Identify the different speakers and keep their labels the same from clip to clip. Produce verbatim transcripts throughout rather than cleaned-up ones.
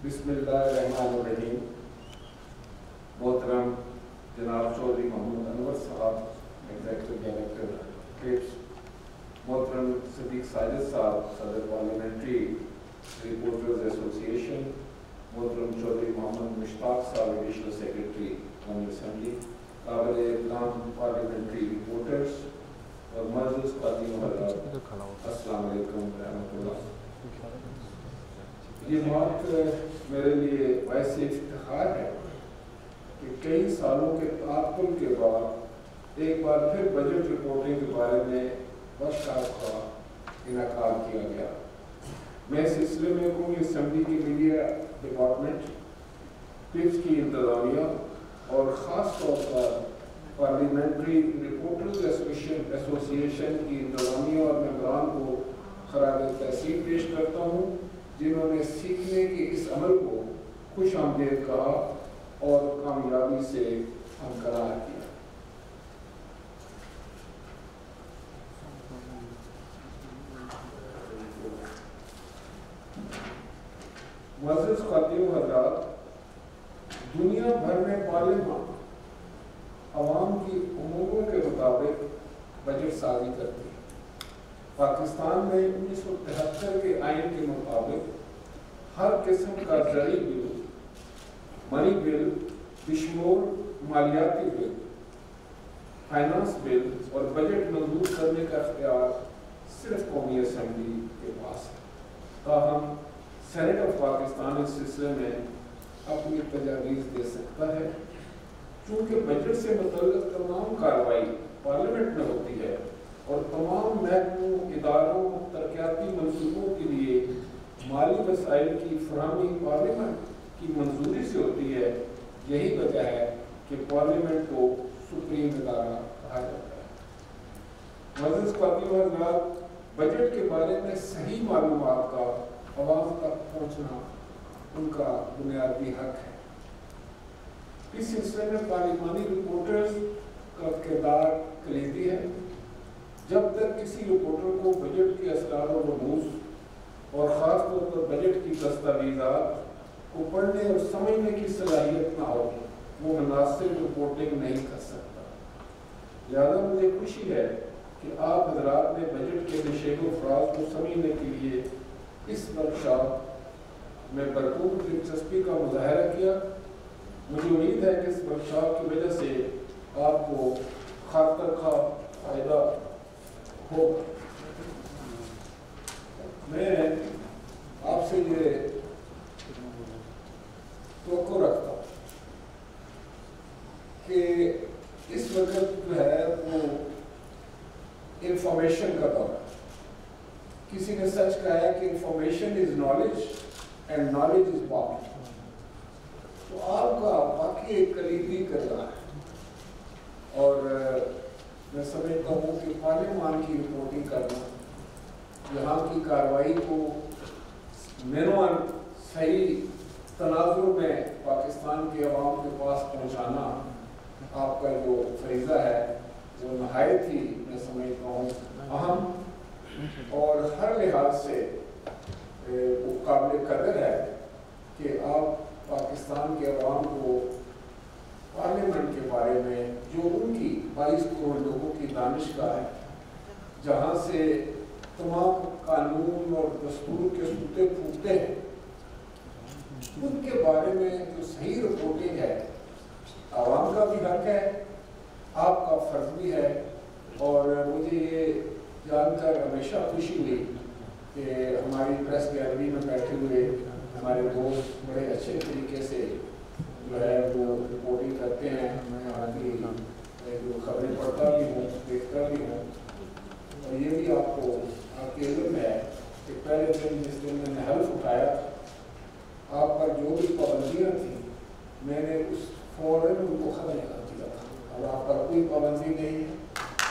Speaker 1: بسم اللہ الرحمن الرحیم. محترم جناب چودھری محمد انور صاحب ایگزیکٹو ڈائریکٹر کرپس، محترم صدیق ساجد صاحب صدر پارلیمنٹری رپورٹرز ایسوسیشن، محترم چودھری محمد مشتاق صاحب ایڈیشنل سیکرٹری قومی اسمبلی، قابل احترام پارلیمنٹری رپورٹرز اور معزز خواتین و حضرات، السلام علیکم ورحمۃ اللہ. یہ بات میرے لیے باعث افتخار ہے کہ کئی سالوں کے تعطل کے بعد ایک بار پھر بجٹ رپورٹنگ کے بارے میں ورکشاپ کا انعقاد کیا گیا. میں اس سلسلے میں قومی اسمبلی کی میڈیا ڈپارٹمنٹ، کرپس کی انتظامیہ اور خاص طور پر پارلیمنٹری رپورٹرز ایسوسیشن کی انتظامیہ اور ممبران کو خراج تحسین پیش کرتا ہوں، جنہوں نے سیکھنے کے اس عمل کو خوش آمدید کہا اور کامیابی سے ہمکنار کیا. معزز خواتین و حضرات، دنیا بھر میں پارلیمان عوام کی اموروں کے مطابق بجٹ سازی کرتی ہے. پاکستان میں انیس سو تہتر کے آئین کے مطابق ہر قسم کا زرعی بل، منی بل بشمول مالیاتی بل، فائنانس بل اور بجٹ منظور کرنے کا اختیار صرف قومی اسمبلی کے پاس ہے. تاہم سینٹ آف پاکستان اس سلسلے میں اپنی تجاویز دے سکتا ہے. چونکہ بجٹ سے متعلق تمام کارروائی پارلیمنٹ میں ہوتی ہے اور تمام محکموں، اداروں، ترقیاتی منصوبوں کے لیے مالی وسائل کی فراہمی پارلیمنٹ کی منظوری سے ہوتی ہے، یہی وجہ ہے کہ پارلیمنٹ کو سپریم ادارہ کہا جاتا ہے. معزز خواتین و حضرات، بجٹ کے بارے میں صحیح معلومات کا عوام تک پہنچنا ان کا بنیادی حق ہے. اس سلسلے میں پارلیمانی رپورٹرز کا کردار کلیدی ہے. جب تک کسی رپورٹر کو بجٹ کے اسرار و رموز اور خاص طور پر بجٹ کی دستاویزات کو پڑھنے اور سمجھنے کی صلاحیت نہ ہو، وہ مناسب رپورٹنگ نہیں کر سکتا. لہذا مجھے خوشی ہے کہ آپ حضرات نے بجٹ کے نشیب و فراز کو سمجھنے کے لیے اس ورکشاپ میں بھرپور دلچسپی کا مظاہرہ کیا. مجھے امید ہے کہ اس ورکشاپ کی وجہ سے آپ کو خاطر خواہ فائدہ ہوگا. میں آپ سے یہ توقع رکھتا ہوں کہ اس وقت جو ہے وہ انفارمیشن کا دور ہے. کسی نے سچ کہا ہے کہ information is knowledge and knowledge is power. تو آپ کا واقعی ایک کلیدی کردار ہے اور میں سمجھتا ہوں کہ پارلیمان کی رپورٹنگ کرنا، یہاں کی کارروائی کو منوان صحیح تناظر میں پاکستان کے عوام کے پاس پہنچانا آپ کا جو فریضہ ہے وہ نہایت ہی میں سمجھتا ہوں اہم اور ہر لحاظ سے وہ قابل قدر ہے کہ آپ پاکستان کے عوام کو پارلیمنٹ کے بارے میں جو ان کی بائیس کروڑ لوگوں کی دانشگاہ ہے، جہاں سے تمام قانون اور دستور کے سوتے پھوٹتے ہیں، ان کے بارے میں جو صحیح رپورٹنگ ہے، عوام کا بھی حق ہے، آپ کا فرض بھی ہے. اور مجھے یہ جان کر ہمیشہ خوشی ہوئی کہ ہماری پریس گیلری میں بیٹھے ہوئے ہمارے دوست بڑے اچھے طریقے سے جو ہے وہ رپورٹنگ کرتے ہیں. میں یہاں کی جو خبریں پڑھتا بھی ہوں، دیکھتا بھی ہوں، اور یہ بھی آپ کو آپ کے علم ہے کہ پہلے دن جس دن میں نے حلف اٹھایا، آپ پر جو بھی پابندیاں تھیں میں نے اس فوراً ان کو ختم کر دیا تھا. اب آپ پر کوئی پابندی نہیں ہے.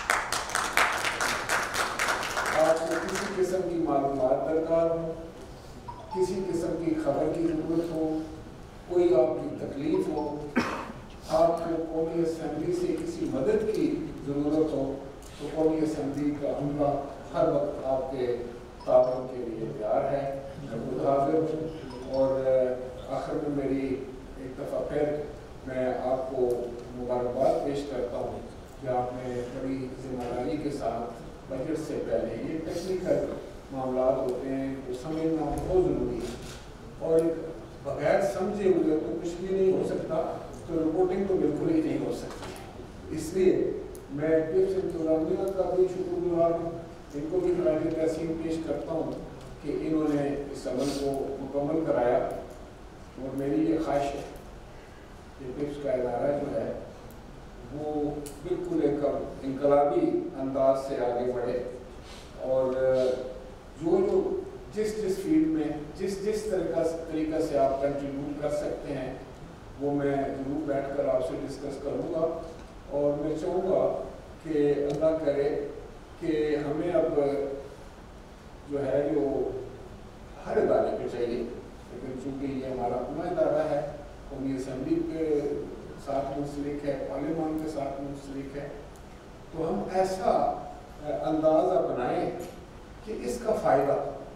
Speaker 1: آپ کو کسی قسم کی معلومات درکار ہو، کسی قسم کی خبر کی ضرورت ہو، کوئی آپ کی تکلیف ہو، آپ کو قومی اسمبلی سے کسی مدد کی ضرورت ہو، تو قومی اسمبلی کا عملہ ہر وقت آپ کے تعاون کے لیے تیار ہے. میں خود حاضر ہوں اور آخر میں میری ایک دفعہ پھر میں آپ کو مبارکباد پیش کرتا ہوں کہ آپ نے بڑی ذمہ داری کے ساتھ بجٹ سے پہلے یہ ٹیکنیکل معاملات ہوتے ہیں تو سمجھنا بہت ضروری ہے، اور بغیر سمجھے ہوئے تو کچھ بھی نہیں ہو سکتا، تو رپورٹنگ تو بالکل ہی نہیں ہو سکتی۔ اس لیے میں ٹپس انتظامیہ کا بھی شکر گزار ہوں، ان کو بھی خراج تحسین پیش کرتا ہوں کہ انہوں نے اس عمل کو مکمل کرایا، اور میری یہ خواہش ہے کہ ٹپس کا ادارہ جو ہے وہ بالکل ایک انقلابی انداز سے آگے بڑھے، اور جو جو جس جس فیلڈ میں جس جس طریقہ طریقہ سے آپ کنٹریبیوٹ کر سکتے ہیں وہ میں ضرور بیٹھ کر آپ سے ڈسکس کروں گا، اور میں چاہوں گا کہ اللہ کرے کہ ہمیں اب جو ہے جو ہر ادارے پہ چاہیے، لیکن چونکہ یہ ہمارا اپنا ادارہ ہے، قومی اسمبلی کے ساتھ منسلک ہے، پارلیمان کے ساتھ منسلک ہے، تو ہم ایسا انداز اپنائیں کہ اس کا فائدہ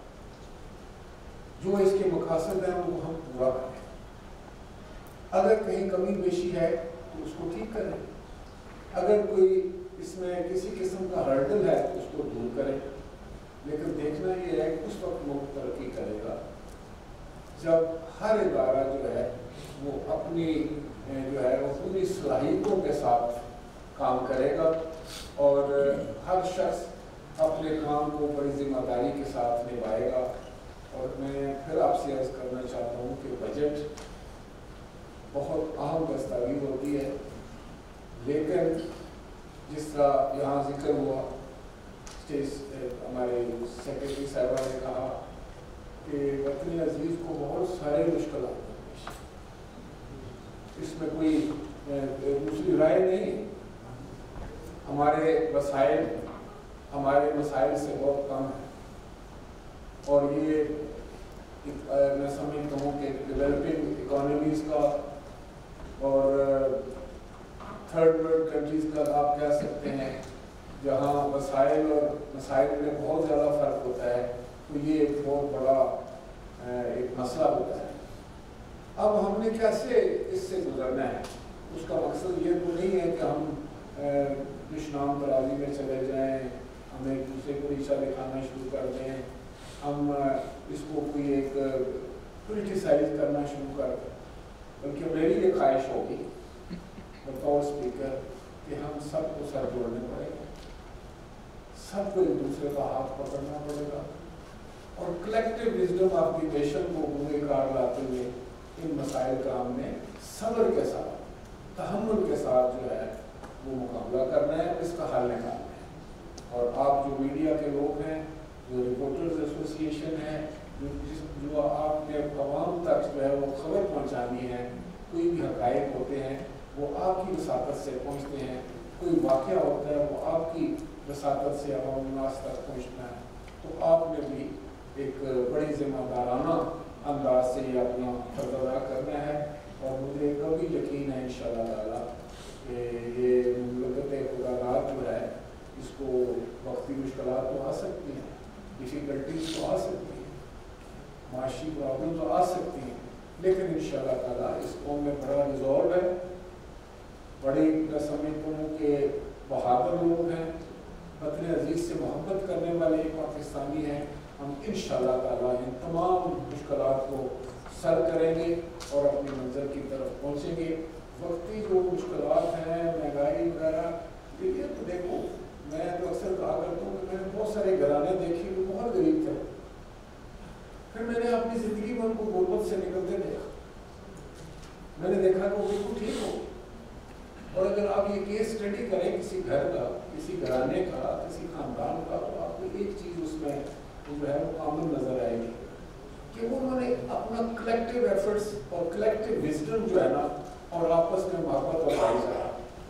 Speaker 1: جو اس کے مقاصد ہیں وہ ہم پورا کریں، اگر کہیں کمی بیشی ہے تو اس کو ٹھیک کریں، اگر کوئی اس میں کسی قسم کا ہرڈل ہے تو اس کو دور کریں، لیکن دیکھنا یہ ہے کہ اس وقت ملک ترقی کرے گا جب ہر ادارہ جو ہے وہ اپنی جو ہے وہ پوری صلاحیتوں کے ساتھ کام کرے گا، اور ہر شخص اپنے کام کو بڑی ذمہ داری کے ساتھ نبھائے گا۔ اور میں پھر آپ سے عرض کرنا چاہتا ہوں کہ بجٹ بہت اہم دستاویز ہوتی ہے، لیکن جس طرح یہاں ذکر ہوا، ہمارے سیکرٹری صاحبہ نے کہا کہ وطن عزیز کو بہت سارے مشکلات درپیش ہیں، اس میں کوئی دوسری رائے نہیں، ہمارے وسائل ہمارے مسائل سے بہت کم ہیں، اور یہ میں سمجھتا ہوں کہ ڈیولپنگ اکانومیز کا اور تھرڈ ورلڈ کنٹریز کا آپ کہہ سکتے ہیں جہاں وسائل اور مسائل میں بہت زیادہ فرق ہوتا ہے، تو یہ ایک بہت بڑا ایک مسئلہ ہوتا ہے۔ اب ہم نے کیسے اس سے گزرنا ہے، اس کا مقصد یہ تو نہیں ہے کہ ہم دشنام ترازی میں چلے جائیں، ہم ایک دوسرے کو نیچا دکھانا شروع کر دیں، ہم اس کو کوئی ایک پولیٹیسائز کرنا شروع کر دیں، بلکہ میری یہ خواہش ہوگی بطور اسپیکر کہ ہم سب کو سر جوڑنے پڑے گا، سب کو ایک دوسرے کا ہاتھ پکڑنا پڑے گا، اور collective wisdom of the nation کو گوئے کار لاتے ہوئے ان مسائل کا ہم نے صبر کے ساتھ تحمل کے ساتھ جو ہے وہ مقابلہ کرنا ہے، اس کا حل نکالنا ہے۔ اور آپ جو میڈیا کے لوگ ہیں، جو رپورٹرز ایسوسی ایشن ہے، جو جو آپ نے عوام تک جو ہے وہ خبر پہنچانی ہے، کوئی بھی حقائق ہوتے ہیں وہ آپ کی وساطت سے پہنچتے ہیں، کوئی واقعہ ہوتا ہے وہ آپ کی وساطت سے عوام الناس تک پہنچنا ہے، تو آپ نے بھی ایک بڑی ذمہ دارانہ انداز سے یہ اپنا فرض ادا کرنا ہے، اور مجھے کبھی یقین ہے انشاءاللہ تعالیٰ کہ یہ مملکت خداداد جو ہے اس کو وقتی مشکلات تو آ سکتی ہیں، ڈیفیکلٹیز تو آ سکتی ہیں، معاشی پرابلم تو آ سکتی ہیں، لیکن انشاءاللہ تعالیٰ اس قوم میں بڑا ریزولو ہے، بڑی میں سمجھتا ہوں کہ بہادر لوگ ہیں، وطن عزیز سے محبت کرنے والے پاکستانی ہیں، ہم انشاءاللہ تعالیٰ ان تمام مشکلات کو سر کریں گے اور اپنی منزل کی طرف پہنچیں گے۔ وقتی جو مشکلات ہیں، مہنگائی وغیرہ، یہ تو دیکھو، میں تو اکثر کہا کرتا ہوں کہ میں نے بہت سارے گھرانے دیکھے جو بہت غریب تھے، پھر میں نے اپنی زندگی میں ان کو غربت سے نکلتے دیکھا، میں نے دیکھا کہ وہ بالکل ٹھیک ہو، اور اگر آپ یہ کیس اسٹڈی کریں کسی گھر کا، کسی گھرانے کا، کسی خاندان کا، تو آپ کو ایک چیز اس میں جو ہے وہ کامن نظر آئے گی کہ انہوں نے اپنا کلیکٹیو ایفرٹس اور کلیکٹیو وزڈم جو ہے نا، اور آپس میں محبت اور بھائی چارہ،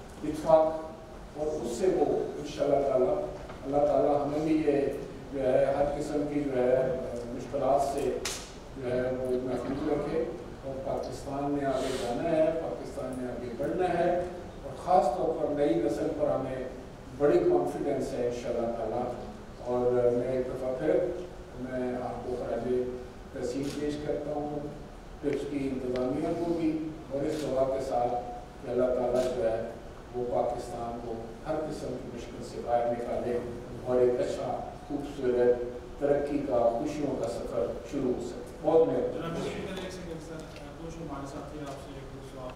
Speaker 1: اتفاق، اور اس سے وہ انشاءاللہ تعالیٰ اللہ تعالیٰ ہمیں بھی یہ جو ہے ہر قسم کی جو ہے مشکلات سے جو ہے وہ محفوظ رکھے، اور پاکستان میں آگے جانا ہے، پاکستان میں آگے بڑھنا ہے، اور خاص طور پر نئی نسل پر ہمیں بڑی کانفیڈنس ہے انشاءاللہ تعالیٰ۔ اور میں ایک دفعہ پھر میں آپ کو خراج تحسین پیش کرتا ہوں ٹپس کی انتظامیہ کو بھی، اور اس دعا کے ساتھ کہ اللہ تعالیٰ جو ہے وہ پاکستان کو ہر قسم کی مشکل سے باہر نکالے اور ایک اچھا خوبصورت ترقی کا، خوشیوں کا سفر شروع ہو سکے. بہت مہربانی.